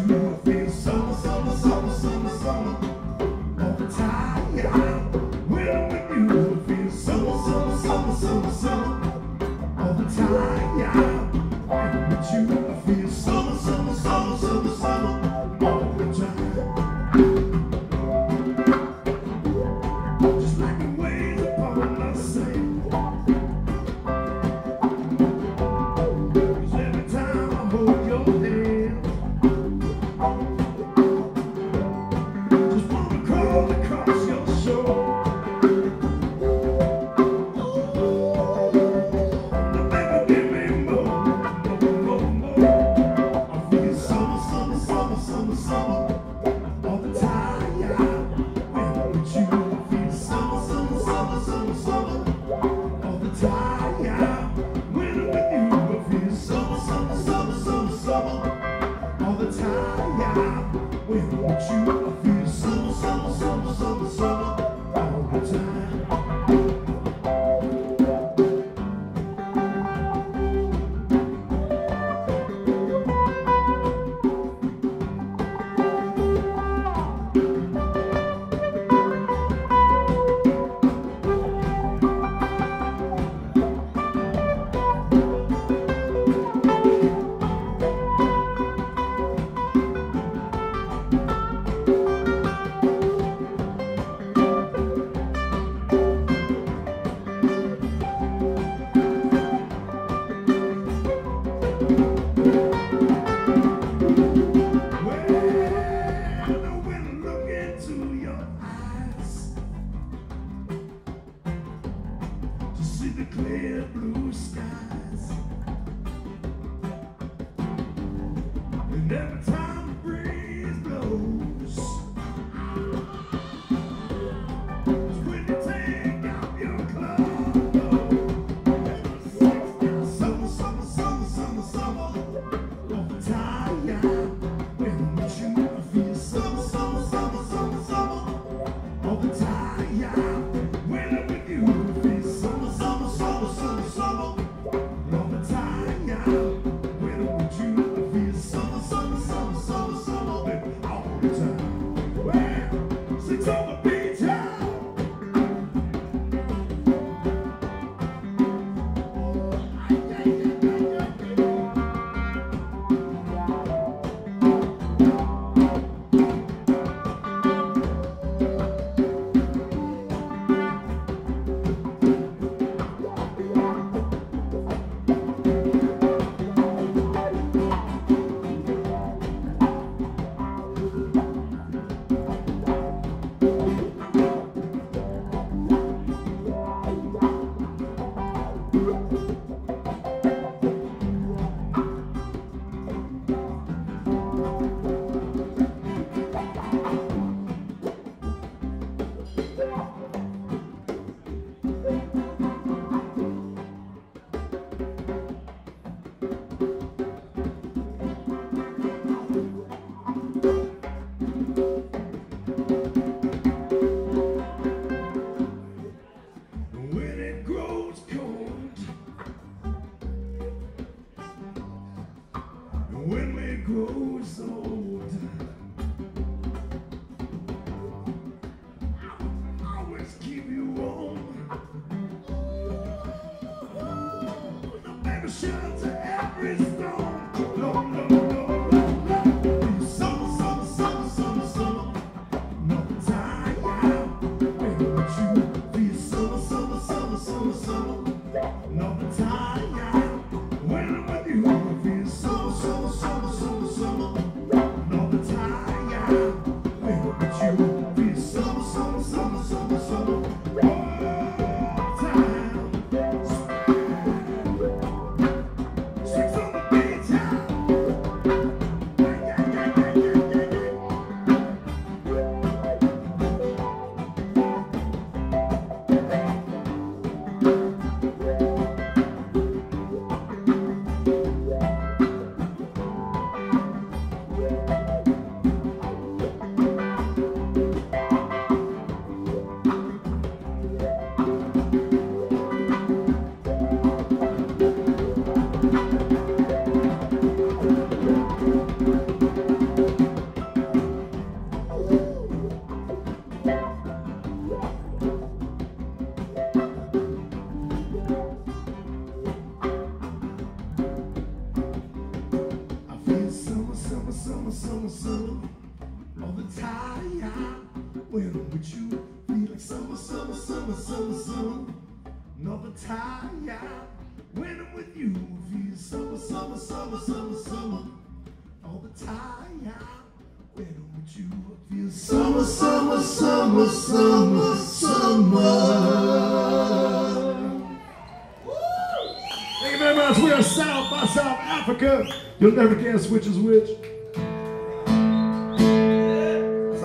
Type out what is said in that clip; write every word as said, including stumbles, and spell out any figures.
you, I feel summer, summer, summer, summer, summer. All the time, yeah. When I'm with you, I feel summer, summer, summer, summer, summer. All the time, yeah. When I'm with you, I feel summer, summer, summer, summer, summer. All the time. Just like the waves upon my sail. See the clear blue skies, and every time the breeze blows, it's when you take out your clothes. Summer, summer, summer, summer, summer, all the time, yeah. When I'm with you, I feel summer, summer, summer, summer, summer, all the time, yeah. When I'm with you, I feel summer, summer, summer, summer, summer, all the time, yeah. When I'm with you, I feel summer, summer, summer, summer, summer, baby, all the time. Well, six on the beach, yeah. When we grow so old, I'll always keep you warm. The baby shelter every storm. No, no, no, no, no. Summer, summer, summer, summer, summer. No time, yeah. When with you, feel summer, summer, summer, summer, summer. No time, yeah. When I'm with you, I feel summer, summer, summer, summer, summer. summer, summer, all the time. When I'm with you, feel like summer, summer, summer, summer, summer, all the time. When I'm with you, feel summer, summer, summer, summer, summer, all the time. When I'm with you, I feel summer, summer, summer, summer, summer. Thank you very much. We are South by South Africa. You'll never guess which is which.